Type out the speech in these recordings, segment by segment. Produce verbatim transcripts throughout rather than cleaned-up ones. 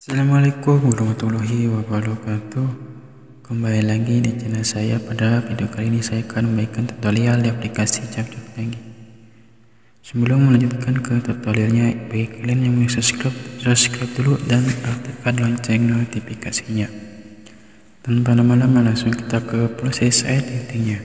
Assalamualaikum warahmatullahi wabarakatuh. Kembali lagi di channel saya. Pada video kali ini saya akan memberikan tutorial di aplikasi Capcuk lagi. Sebelum melanjutkan ke tutorialnya, bagi kalian yang belum subscribe, subscribe dulu dan aktifkan lonceng notifikasinya. Tanpa lama-lama langsung kita ke proses editingnya.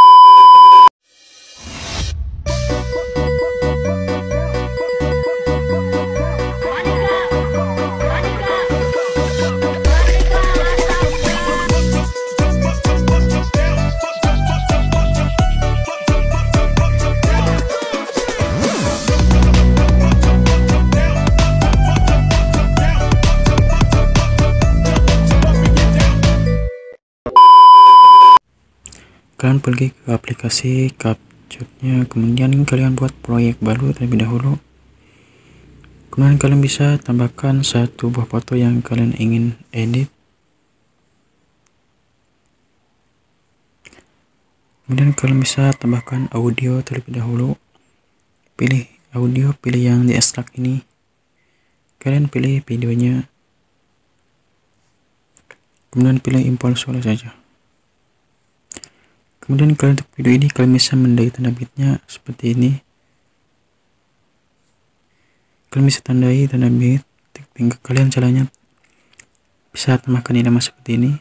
Kalian pergi ke aplikasi Capcuknya, kemudian kalian buat proyek baru terlebih dahulu. Kemudian kalian bisa tambahkan satu buah foto yang kalian ingin edit. Kemudian kalian bisa tambahkan audio terlebih dahulu. Pilih audio, pilih yang di ekstrak ini. Kalian pilih videonya. Kemudian pilih import suara saja. Kemudian kalian untuk video ini kalian bisa mendai tanda bitnya seperti ini. Kalian bisa tandai tanda bit. Tinggal kalian caranya bisa tambahkan irama seperti ini.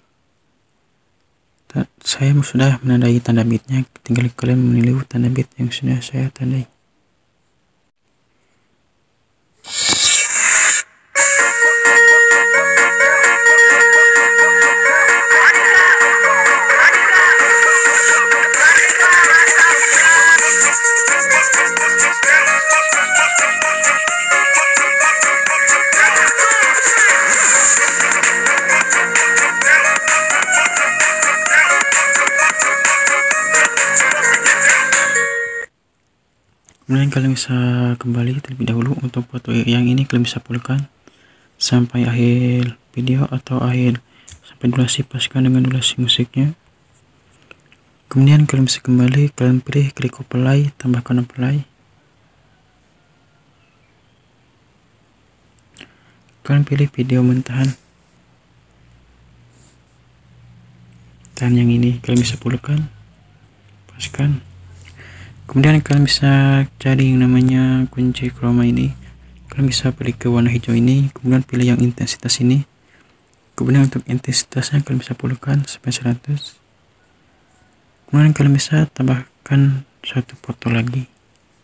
Saya sudah menandai tanda bitnya, tinggal kalian meniru tanda bit yang sudah saya tandai. Kemudian kalian bisa kembali terlebih dahulu. Untuk foto yang ini kalian bisa pulihkan sampai akhir video atau akhir sampai durasi, pastikan dengan durasi musiknya. Kemudian kalian bisa kembali, kalian pilih klik apply, tambahkan apply. Kalian pilih video mentahan dan yang ini kalian bisa pulihkan, pastikan. Kemudian kalian bisa cari yang namanya kunci chroma ini. Kalian bisa pilih ke warna hijau ini, kemudian pilih yang intensitas ini. Kemudian untuk intensitasnya kalian bisa pulihkan sampai seratus. Kemudian kalian bisa tambahkan satu foto lagi.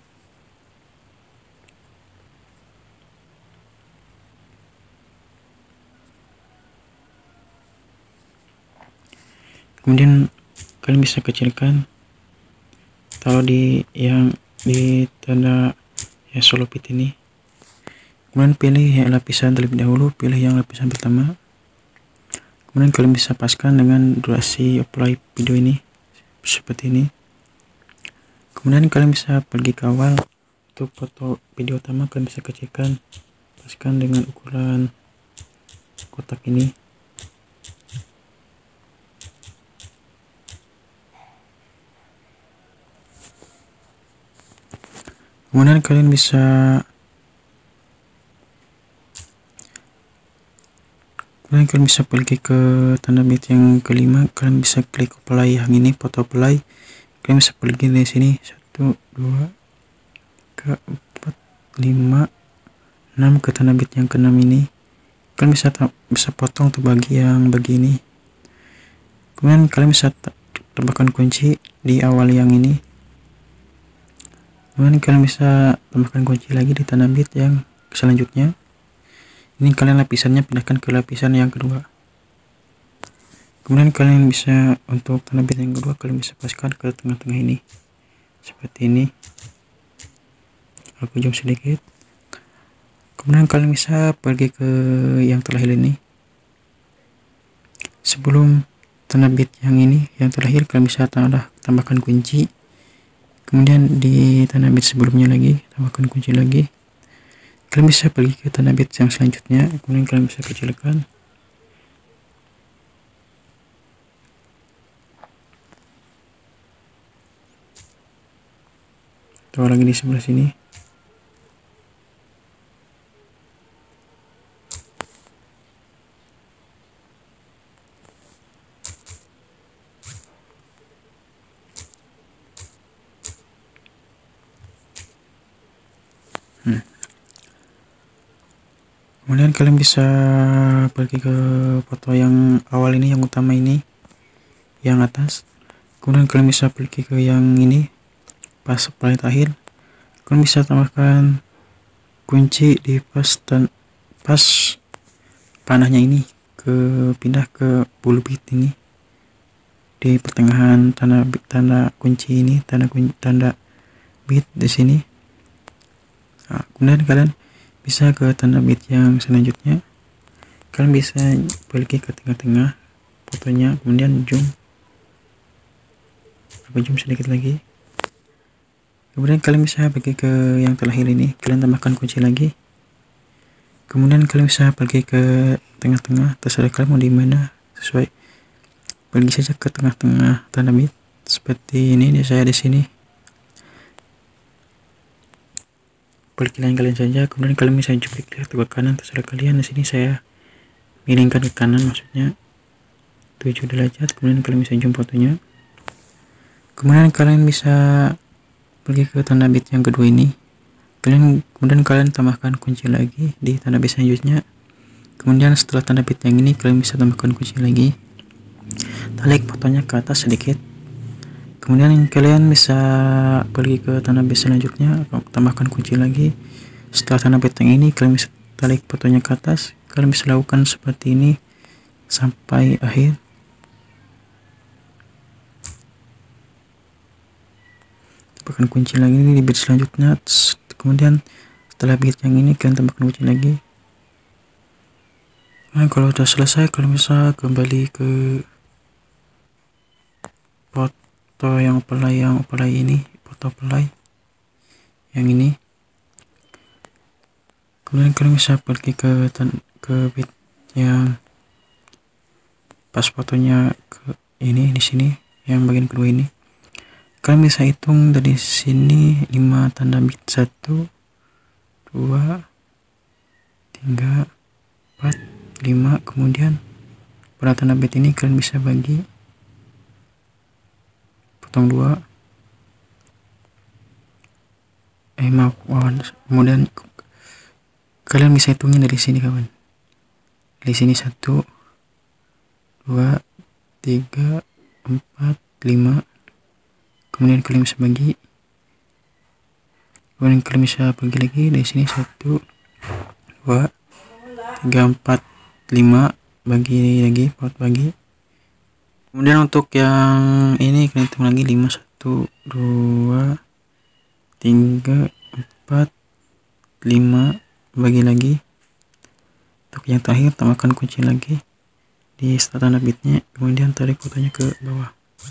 Kemudian kalian bisa kecilkan, taruh di yang di tanda ya solo pit ini. Kemudian pilih yang lapisan terlebih dahulu, pilih yang lapisan pertama. Kemudian kalian bisa paskan dengan durasi apply video ini seperti ini. Kemudian kalian bisa pergi ke awal. Untuk foto video utama kalian bisa kecilkan, paskan dengan ukuran kotak ini. Kemudian kalian bisa kemudian kalian bisa pergi ke tanda bit yang kelima. Kalian bisa klik apply yang ini, foto apply. Kalian bisa pergi dari sini satu, dua, tiga, empat, lima, enam ke tanda bit yang keenam ini. Kalian bisa bisa potong untuk bagi yang begini. Kemudian kalian bisa tambahkan kunci di awal yang ini. Kemudian kalian bisa tambahkan kunci lagi di tanda bit yang selanjutnya. Ini kalian lapisannya pindahkan ke lapisan yang kedua. Kemudian kalian bisa untuk tanda bit yang kedua kalian bisa paskan ke tengah-tengah ini seperti ini. Aku zoom sedikit. Kemudian kalian bisa pergi ke yang terakhir ini. Sebelum tanda bit yang ini yang terakhir kalian bisa tambahkan kunci. Kemudian di tanda bit sebelumnya lagi tambahkan kunci lagi. Kalian bisa pergi ke tanda bit yang selanjutnya, kemudian kalian bisa kecilkan. Taruh lagi di sebelah sini. Kemudian kalian bisa pergi ke foto yang awal ini, yang utama ini, yang atas. Kemudian kalian bisa pergi ke yang ini, pas paling akhir. Kalian bisa tambahkan kunci di pas dan pas panahnya ini, ke pindah ke bulu bit ini, di pertengahan tanda tanda kunci ini, tanda kunci, tanda bit di sini. Nah, kemudian kalian bisa ke tanda bit yang selanjutnya. Kalian bisa pergi ke tengah-tengah fotonya, kemudian zoom, aku zoom sedikit lagi. Kemudian kalian bisa pergi ke yang terakhir ini, kalian tambahkan kunci lagi. Kemudian kalian bisa pergi ke tengah-tengah, terserah kalian mau di mana, sesuai. Pergi saja ke tengah-tengah tanda bit seperti ini. Di saya di sini. Pergi kalian saja. Kemudian kalian bisa jepit ke kanan, terserah kalian. Di sini saya miringkan ke kanan, maksudnya tujuh derajat. Kemudian kalian bisa zoom fotonya. Kemudian kalian bisa pergi ke tanda bit yang kedua ini. Kalian kemudian kalian tambahkan kunci lagi di tanda bit selanjutnya. Kemudian setelah tanda bit yang ini kalian bisa tambahkan kunci lagi. Tarik fotonya ke atas sedikit. Kemudian kalian bisa pergi ke tanda bit selanjutnya, tambahkan kunci lagi. Setelah tanda bit yang ini kalian bisa tarik fotonya ke atas. Kalian bisa lakukan seperti ini sampai akhir. Tambahkan kunci lagi di bit selanjutnya. Kemudian setelah bit yang ini kalian tambahkan kunci lagi. Nah, kalau sudah selesai kalian bisa kembali ke foto yang apply yang apply ini, foto apply yang ini. Kemudian kalian bisa pergi ke ke bit yang pas fotonya ke ini, di sini yang bagian kedua ini. Kalian bisa hitung dari sini lima tanda bit, satu dua tiga empat lima. Kemudian pada tanda bit ini kalian bisa bagi, potong dua, eh maaf kawan. Kemudian kalian bisa hitungin dari sini kawan, dari sini satu dua tiga empat lima. Kemudian kalian bisa bagi, kemudian kalian bisa bagi lagi dari sini satu dua tiga empat lima, bagi lagi, buat bagi. Kemudian untuk yang ini kalian hitung lagi lima, satu dua tiga empat lima, bagi lagi. Untuk yang terakhir tambahkan kunci lagi di setelah tanda bitnya, kemudian tarik fotonya ke bawah.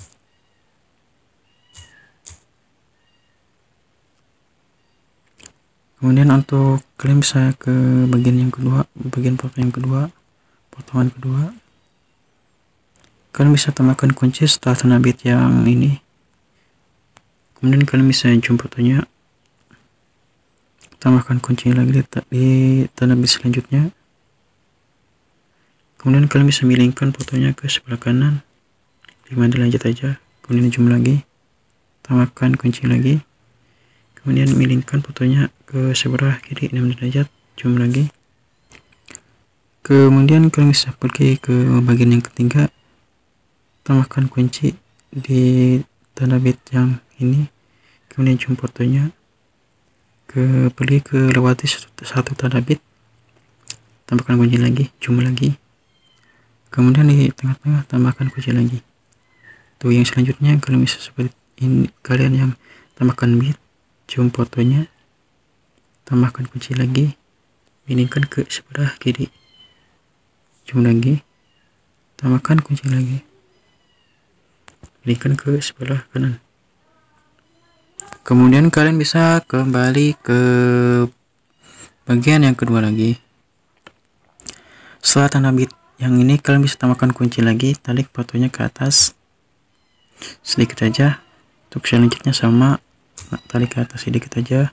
Kemudian untuk kalian bisa ke bagian yang kedua, bagian foto yang kedua, potongan kedua. Kalian bisa tambahkan kunci setelah tanda bit yang ini. Kemudian kalian bisa zoom fotonya, tambahkan kunci lagi di tanda bit selanjutnya. Kemudian kalian bisa milingkan fotonya ke sebelah kanan lima derajat aja. Kemudian zoom lagi, tambahkan kunci lagi. Kemudian milingkan fotonya ke sebelah kiri enam derajat, zoom lagi. Kemudian kalian bisa pergi ke bagian yang ketiga, tambahkan kunci di tanda bit yang ini. Kemudian zoom fotonya ke pergi ke lewati satu, satu tanda bit, tambahkan kunci lagi, zoom lagi. Kemudian di tengah-tengah tambahkan kunci lagi. Tuh yang selanjutnya kalian bisa seperti ini, kalian yang tambahkan bit, zoom fotonya, tambahkan kunci lagi, milingkan ke sebelah kiri, zoom lagi, tambahkan kunci lagi, milingkan ke sebelah kanan. Kemudian kalian bisa kembali ke bagian yang kedua lagi. Setelah tanda bit yang ini kalian bisa tambahkan kunci lagi, tarik fotonya ke atas sedikit aja. Untuk selanjutnya sama, tarik ke atas sedikit aja.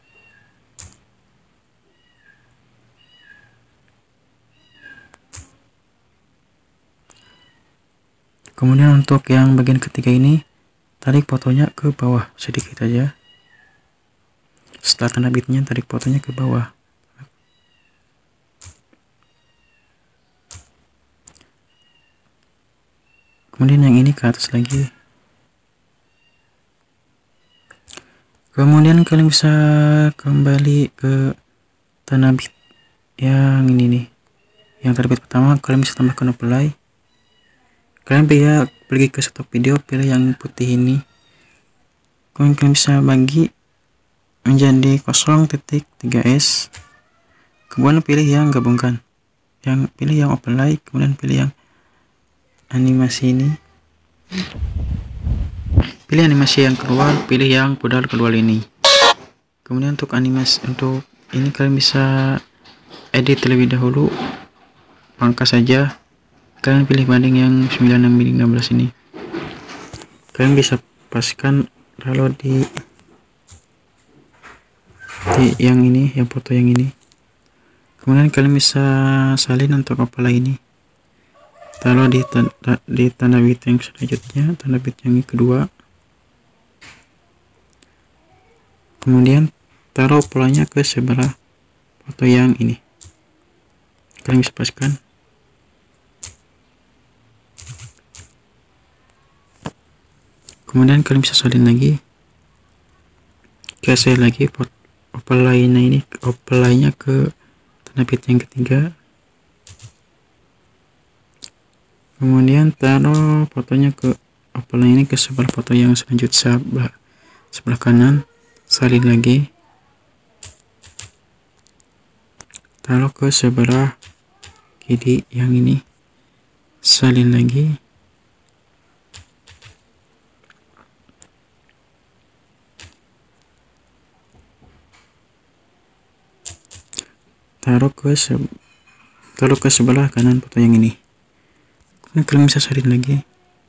Kemudian untuk yang bagian ketiga ini, tarik fotonya ke bawah sedikit aja. Setelah tanda bitnya tarik fotonya ke bawah. kemudian yang ini ke atas lagi. Kemudian kalian bisa kembali ke tanda bit yang ini nih, yang terbit pertama. Kalian bisa tambahkan overlay. Kalian pilih pergi ke stop video, pilih yang putih ini, kemudian kalian bisa bagi menjadi nol titik tiga s, kemudian pilih yang gabungkan, yang pilih yang overlay, kemudian pilih yang animasi ini, pilih animasi yang keluar, pilih yang pedal kedua ini. Kemudian untuk animasi untuk ini kalian bisa edit terlebih dahulu, pangkas saja. Kalian pilih banding yang sembilan enam enam belas ini. Kalian bisa paskan kalau di di yang ini, yang foto yang ini. Kemudian kalian bisa salin untuk overlay ini. Taruh di tanda, di tanda bit yang selanjutnya, tanda bit yang kedua. Kemudian taruh polanya ke sebelah foto yang ini. Kalian bisa paskan. Kemudian kalian bisa salin lagi, kasih lagi overlay-nya ini, overlay-nya ke tanda bit yang ketiga. Kemudian taruh fotonya ke overlay ini ke sebelah foto yang selanjutnya, sebelah sebelah kanan. Salin lagi, taruh ke sebelah kiri yang ini, salin lagi. Taruh ke se taruh ke sebelah kanan foto yang ini. Kemudian kalian bisa salin lagi.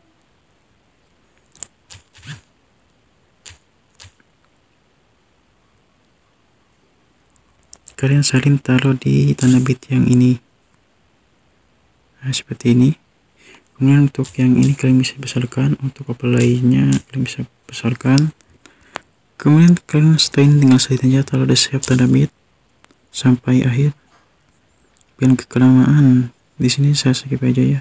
Kalian salin taruh di tanda bit yang ini. Nah, seperti ini. Kemudian untuk yang ini kalian bisa besarkan, untuk overlay-nya kalian bisa besarkan. Kemudian kalian setelin tinggal salin aja, taruh di siap tanda bit sampai akhir. Biar kekelamaan di sini saya skip aja ya.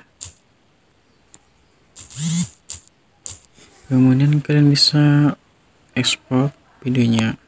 Kemudian kalian bisa ekspor videonya.